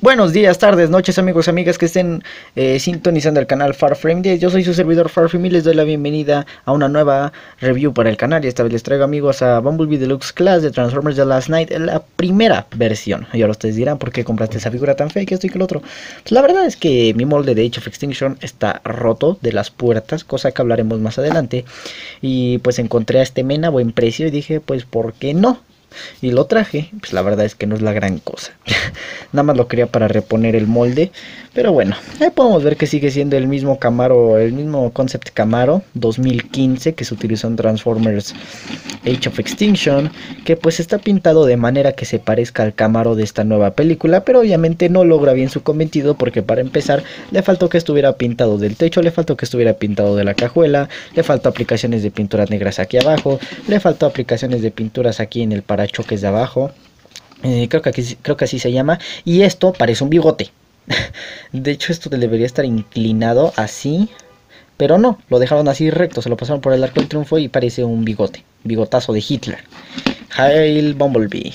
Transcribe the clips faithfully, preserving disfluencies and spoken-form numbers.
Buenos días, tardes, noches, amigos, amigas que estén eh, sintonizando el canal Farframe diez. Yo soy su servidor Farframe y les doy la bienvenida a una nueva review para el canal. Y esta vez les traigo, amigos, a Bumblebee Deluxe Class de Transformers The Last Knight, la primera versión. Y ahora ustedes dirán, ¿por qué compraste esa figura tan fea y que esto y que el otro? Pues la verdad es que mi molde de Age of Extinction está roto de las puertas, cosa que hablaremos más adelante. Y pues encontré a este men a buen precio y dije, pues, ¿por qué no? Y lo traje, pues la verdad es que no es la gran cosa. Nada más lo quería para reponer el molde. Pero bueno, ahí podemos ver que sigue siendo el mismo Camaro, el mismo concept Camaro dos mil quince que se utilizó en Transformers Age of Extinction, que pues está pintado de manera que se parezca al Camaro de esta nueva película, pero obviamente no logra bien su cometido, porque para empezar le faltó que estuviera pintado del techo, le faltó que estuviera pintado de la cajuela, le faltó aplicaciones de pinturas negras aquí abajo, le faltó aplicaciones de pinturas aquí en el parachoques de abajo. Eh, creo que aquí, creo que así se llama. Y esto parece un bigote. De hecho, esto debería estar inclinado así, pero no, lo dejaron así recto, se lo pasaron por el arco del triunfo y parece un bigote, bigotazo de Hitler. Hail Bumblebee.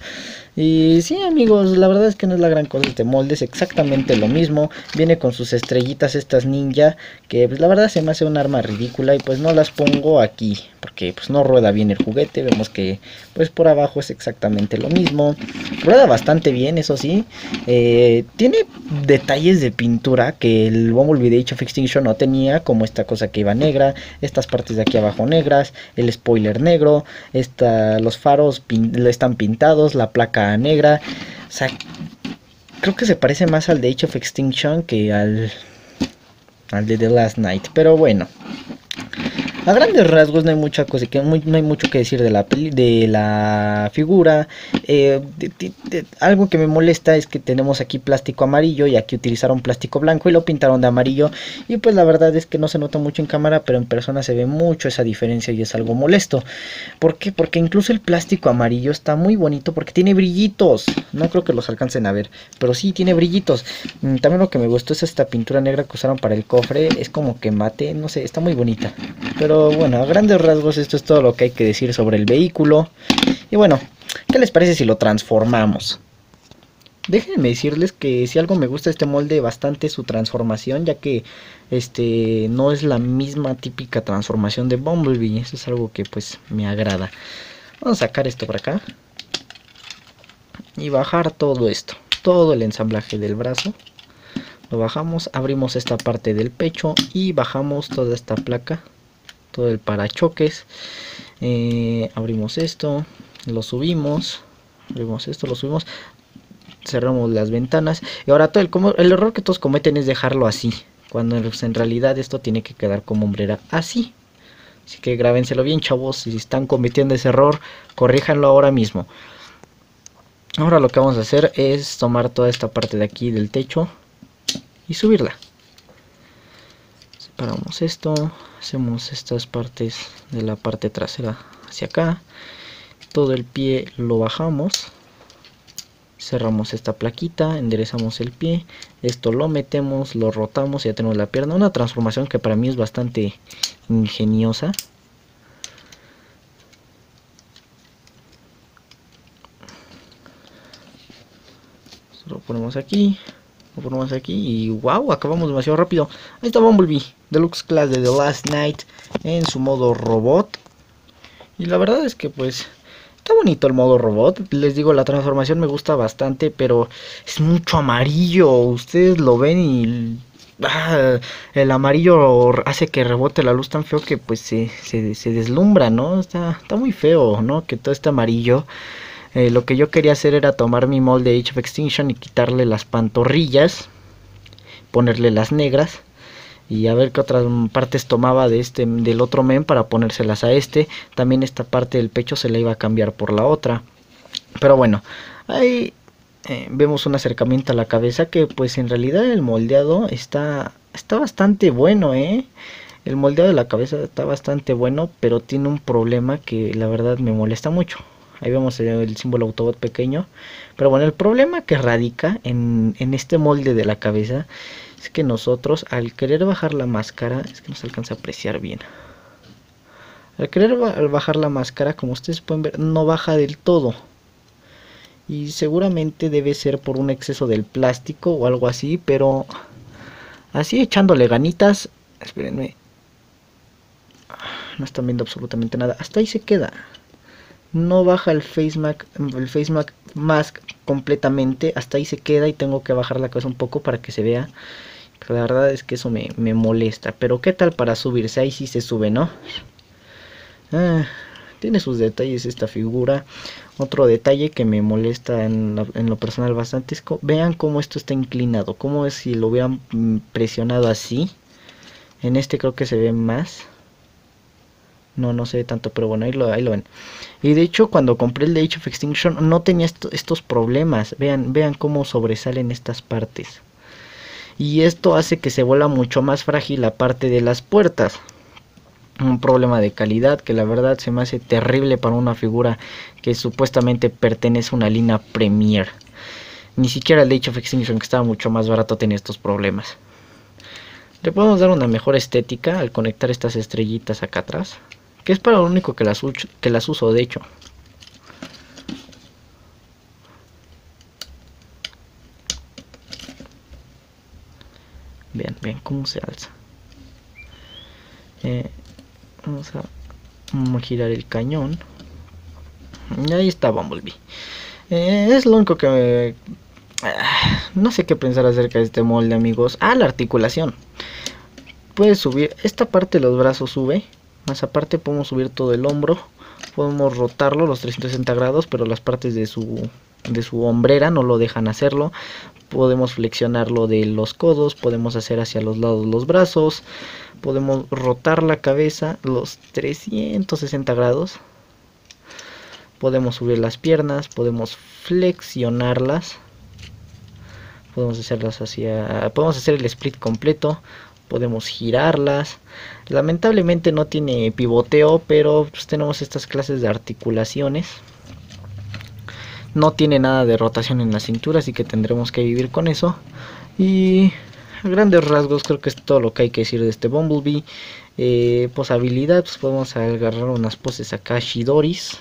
Y sí, amigos, la verdad es que no es la gran cosa este molde, es exactamente lo mismo. Viene con sus estrellitas estas ninja, que pues la verdad se me hace un arma ridícula y pues no las pongo aquí, porque pues no rueda bien el juguete. Vemos que pues por abajo es exactamente lo mismo. Rueda bastante bien, eso sí. Eh, tiene detalles de pintura que el Bumblebee de Age of Extinction no tenía, como esta cosa que iba negra, estas partes de aquí abajo negras, el spoiler negro, esta, los faros pin, están pintados, la placa negra. O sea, creo que se parece más al de Age of Extinction que al, al de The Last Knight. Pero bueno, a grandes rasgos no hay mucha cosa, que muy, no hay mucho que decir de la peli, de la figura. Eh, de, de, de, algo que me molesta es que tenemos aquí plástico amarillo y aquí utilizaron plástico blanco y lo pintaron de amarillo. Y pues la verdad es que no se nota mucho en cámara, pero en persona se ve mucho esa diferencia y es algo molesto. ¿Por qué? Porque incluso el plástico amarillo está muy bonito porque tiene brillitos. No creo que los alcancen a ver, pero sí tiene brillitos. También lo que me gustó es esta pintura negra que usaron para el cofre. Es como que mate, no sé, está muy bonita. Pero bueno, a grandes rasgos esto es todo lo que hay que decir sobre el vehículo. Y bueno, ¿qué les parece si lo transformamos? Déjenme decirles que si algo me gusta de este molde bastante es su transformación, ya que este no es la misma típica transformación de Bumblebee. Eso es algo que pues me agrada. Vamos a sacar esto por acá y bajar todo esto, todo el ensamblaje del brazo. Lo bajamos, abrimos esta parte del pecho y bajamos toda esta placa, todo el parachoques. Eh, abrimos esto, lo subimos, abrimos esto, lo subimos, cerramos las ventanas. Y ahora todo el, como, el error que todos cometen es dejarlo así, cuando en realidad esto tiene que quedar como hombrera así. Así que grábenselo bien, chavos. Si están cometiendo ese error, corríjanlo ahora mismo. Ahora lo que vamos a hacer es tomar toda esta parte de aquí del techo y subirla. Separamos esto, hacemos estas partes de la parte trasera hacia acá, todo el pie lo bajamos, cerramos esta plaquita, enderezamos el pie, esto lo metemos, lo rotamos y ya tenemos la pierna. Una transformación que para mí es bastante ingeniosa. Lo ponemos aquí, lo ponemos aquí y wow, acabamos demasiado rápido. Ahí está Bumblebee Deluxe Class de The Last Knight en su modo robot. Y la verdad es que pues está bonito el modo robot. Les digo, la transformación me gusta bastante, pero es mucho amarillo. Ustedes lo ven y ah, el amarillo hace que rebote la luz tan feo que pues se, se, se deslumbra, ¿no? Está, está muy feo, ¿no? Que todo este amarillo. Eh, lo que yo quería hacer era tomar mi molde Age of Extinction y quitarle las pantorrillas, ponerle las negras y a ver qué otras partes tomaba de este, del otro men para ponérselas a este. También esta parte del pecho se la iba a cambiar por la otra. Pero bueno, ahí eh, vemos un acercamiento a la cabeza que pues en realidad el moldeado está, está bastante bueno, ¿eh? El moldeado de la cabeza está bastante bueno, pero tiene un problema que la verdad me molesta mucho. Ahí vemos el símbolo Autobot pequeño. Pero bueno, el problema que radica en, en este molde de la cabeza es que nosotros al querer bajar la máscara, es que no se alcanza a apreciar bien. Al querer bajar la máscara, como ustedes pueden ver, no baja del todo. Y seguramente debe ser por un exceso del plástico o algo así, pero así echándole ganitas. Espérenme. No están viendo absolutamente nada. Hasta ahí se queda. No baja el face mask, el face mask, mask completamente. Hasta ahí se queda y tengo que bajar la cabeza un poco para que se vea. Pero la verdad es que eso me, me molesta. Pero qué tal para subirse. Ahí sí se sube, ¿no? Ah, tiene sus detalles esta figura. Otro detalle que me molesta en, la, en lo personal bastante es co vean cómo esto está inclinado. Cómo es si lo hubieran presionado así. En este creo que se ve más. No, no se ve tanto, pero bueno, ahí lo, ahí lo ven. Y de hecho, cuando compré el de Age of Extinction no tenía esto, estos problemas. Vean, vean cómo sobresalen estas partes. Y esto hace que se vuelva mucho más frágil la parte de las puertas. Un problema de calidad que la verdad se me hace terrible para una figura que supuestamente pertenece a una línea Premier. Ni siquiera el de Age of Extinction, que estaba mucho más barato, tenía estos problemas. Le podemos dar una mejor estética al conectar estas estrellitas acá atrás, que es para lo único que las, que las uso, de hecho. Vean, vean cómo se alza. Eh, vamos a girar el cañón. Y ahí está Bumblebee. Eh, es lo único que me... No sé qué pensar acerca de este molde, amigos. Ah, la articulación. Puedes subir, esta parte de los brazos sube. Más aparte podemos subir todo el hombro. Podemos rotarlo los trescientos sesenta grados, pero las partes de su, de su hombrera no lo dejan hacerlo. Podemos flexionarlo de los codos. Podemos hacer hacia los lados los brazos. Podemos rotar la cabeza los trescientos sesenta grados. Podemos subir las piernas. Podemos flexionarlas. Podemos hacerlas hacia... Podemos hacer el split completo. Podemos girarlas. Lamentablemente no tiene pivoteo, pero pues tenemos estas clases de articulaciones. No tiene nada de rotación en la cintura, así que tendremos que vivir con eso. Y a grandes rasgos creo que es todo lo que hay que decir de este Bumblebee. Eh, posabilidad, pues podemos agarrar unas poses acá Shidoris.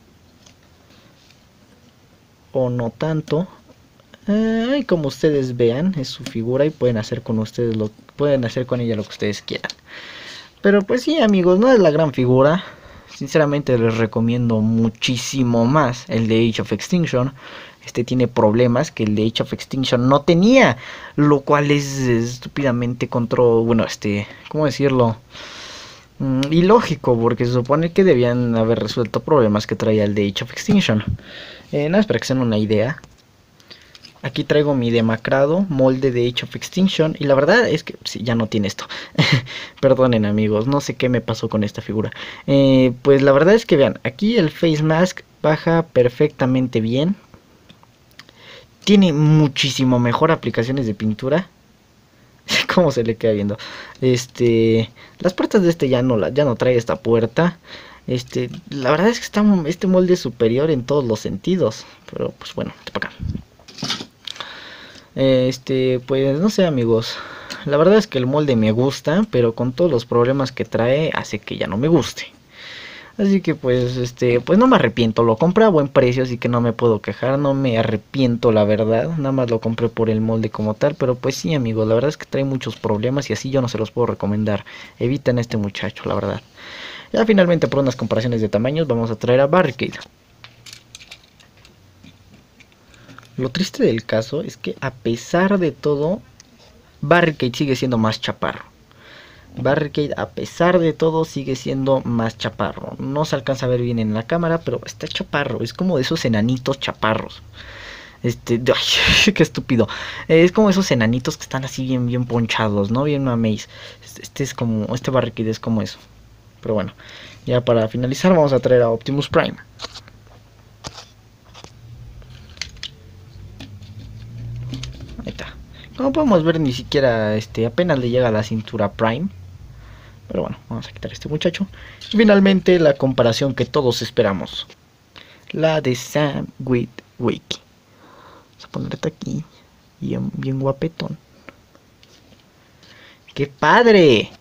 O no tanto. Eh, como ustedes vean, es su figura y pueden hacer con ustedes lo pueden hacer con ella lo que ustedes quieran. Pero pues sí, amigos, no es la gran figura. Sinceramente les recomiendo muchísimo más el de Age of Extinction. Este tiene problemas que el de Age of Extinction no tenía, lo cual es estúpidamente contra, bueno, este, ¿cómo decirlo? Mm, ilógico, porque se supone que debían haber resuelto problemas que traía el de Age of Extinction. Eh, nada más para que se den una idea. Aquí traigo mi demacrado molde de Age of Extinction. Y la verdad es que sí, ya no tiene esto. Perdonen, amigos, no sé qué me pasó con esta figura. Eh, pues la verdad es que vean, aquí el face mask baja perfectamente bien. Tiene muchísimo mejor aplicaciones de pintura. Cómo se le queda viendo. Este, las puertas de este ya no, ya no trae esta puerta. Este, la verdad es que está, este molde es superior en todos los sentidos. Pero pues bueno, para acá. Este, pues no sé, amigos. La verdad es que el molde me gusta, pero con todos los problemas que trae hace que ya no me guste. Así que pues este, pues no me arrepiento, lo compré a buen precio, así que no me puedo quejar, no me arrepiento, la verdad. Nada más lo compré por el molde como tal, pero pues sí, amigos, la verdad es que trae muchos problemas y así yo no se los puedo recomendar. Eviten a este muchacho, la verdad. Ya finalmente, por unas comparaciones de tamaños, vamos a traer a Barricade. Lo triste del caso es que a pesar de todo, Barricade sigue siendo más chaparro. Barricade a pesar de todo sigue siendo más chaparro. No se alcanza a ver bien en la cámara, pero está chaparro. Es como de esos enanitos chaparros. Este, ay, qué estúpido. Es como esos enanitos que están así bien, bien ponchados, ¿no? Bien mameis. Este, este es como, este Barricade es como eso. Pero bueno, ya para finalizar vamos a traer a Optimus Prime. Ahí está. Como podemos ver, ni siquiera este apenas le llega a la cintura Prime. Pero bueno, vamos a quitar a este muchacho. Y finalmente la comparación que todos esperamos. La de Sam Witwicky. Vamos a ponerte aquí. Bien, bien guapetón. ¡Qué padre!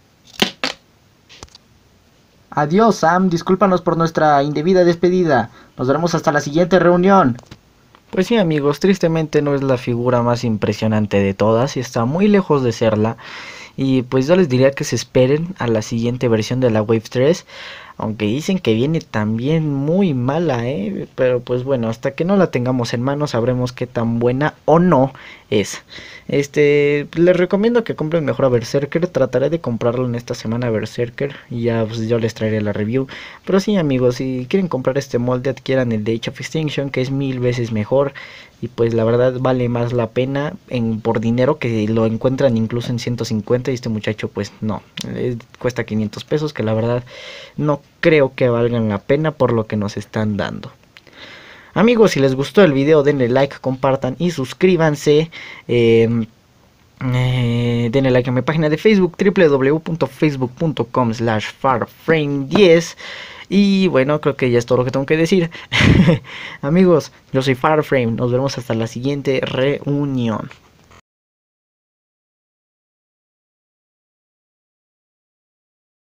Adiós, Sam. Discúlpanos por nuestra indebida despedida. Nos veremos hasta la siguiente reunión. Pues sí, amigos, tristemente no es la figura más impresionante de todas y está muy lejos de serla. Y pues yo les diría que se esperen a la siguiente versión de la Wave tres. Aunque dicen que viene también muy mala, ¿eh? Pero pues bueno, hasta que no la tengamos en mano sabremos qué tan buena o no es. Este, les recomiendo que compren mejor a Berserker. Trataré de comprarlo en esta semana a Berserker. Y ya pues, yo les traeré la review. Pero sí, amigos, si quieren comprar este molde, adquieran el de Age of Extinction, que es mil veces mejor. Y pues la verdad vale más la pena en, por dinero, que lo encuentran incluso en ciento cincuenta. Y este muchacho pues no, eh, cuesta quinientos pesos, que la verdad no creo que valgan la pena por lo que nos están dando. Amigos, si les gustó el video denle like, compartan y suscríbanse. Eh, eh, denle like a mi página de Facebook, w w w punto facebook punto com slash farframe diez. Y bueno, creo que ya es todo lo que tengo que decir. Amigos, yo soy Farframe, nos vemos hasta la siguiente reunión.